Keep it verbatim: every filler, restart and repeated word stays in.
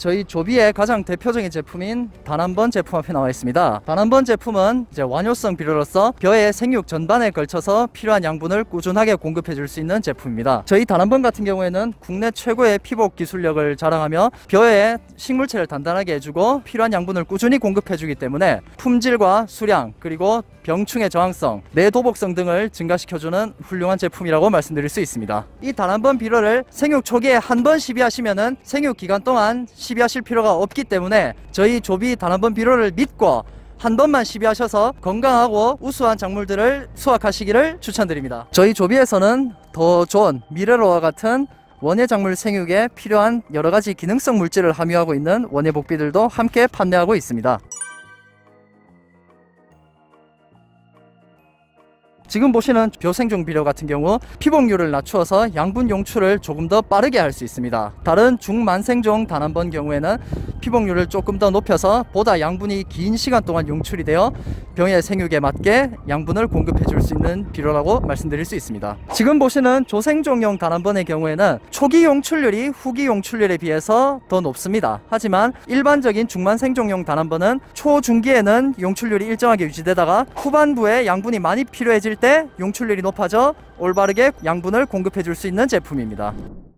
저희 조비의 가장 대표적인 제품인 단한번 제품 앞에 나와 있습니다. 단한번 제품은 이제 완효성 비료로서 벼의 생육 전반에 걸쳐서 필요한 양분을 꾸준하게 공급해 줄 수 있는 제품입니다. 저희 단한번 같은 경우에는 국내 최고의 피복 기술력을 자랑하며 벼의 식물체를 단단하게 해주고 필요한 양분을 꾸준히 공급해 주기 때문에 품질과 수량 그리고 병충해 저항성, 내도복성 등을 증가시켜주는 훌륭한 제품이라고 말씀드릴 수 있습니다. 이 단한번 비료를 생육 초기에 한 번 시비하시면은 생육 기간 동안 시비하실 필요가 없기 때문에 저희 조비 단한번 비료를 믿고 한 번만 시비하셔서 건강하고 우수한 작물들을 수확하시기를 추천드립니다. 저희 조비에서는 더 좋은 미래로와 같은 원예 작물 생육에 필요한 여러가지 기능성 물질을 함유하고 있는 원예 복비들도 함께 판매하고 있습니다. 지금 보시는 벼생종 비료 같은 경우 피복률을 낮추어서 양분 용출을 조금 더 빠르게 할 수 있습니다. 다른 중만생종 단한번 경우에는 피복률을 조금 더 높여서 보다 양분이 긴 시간 동안 용출이 되어 병의 생육에 맞게 양분을 공급해 줄 수 있는 비료라고 말씀드릴 수 있습니다. 지금 보시는 조생종용 단한번의 경우에는 초기 용출률이 후기 용출률에 비해서 더 높습니다. 하지만 일반적인 중만생종용 단한번은 초중기에는 용출률이 일정하게 유지되다가 후반부에 양분이 많이 필요해질 때 용출률이 높아져 올바르게 양분을 공급해 줄 수 있는 제품입니다.